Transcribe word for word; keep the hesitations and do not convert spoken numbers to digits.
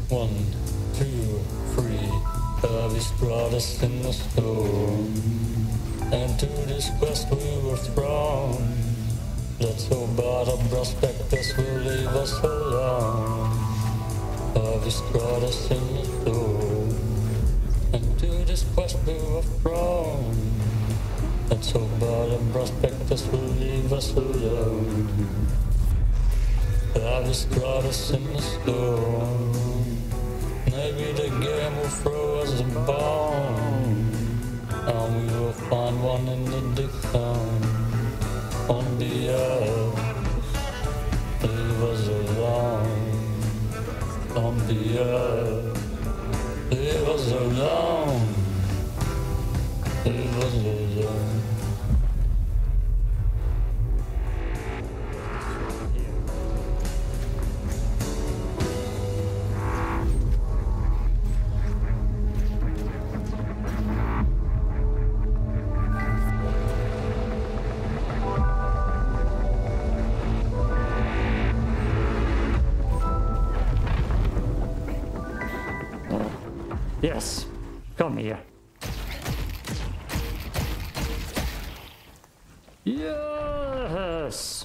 One, two, three. Heavy stratus in the storm. And to this quest we were thrown. Let's hope but the prospectors will leave us alone. Heavy stratus in the storm. And to this quest we were thrown. Let's hope but the prospectors will leave us alone. Heavy stratus in the storm. Maybe the game will throw us a bone, and we will find one in the dig zone. On the earth, leave us alone. On the earth, leave us alone. Leave us alone. Yes, come here. Yes!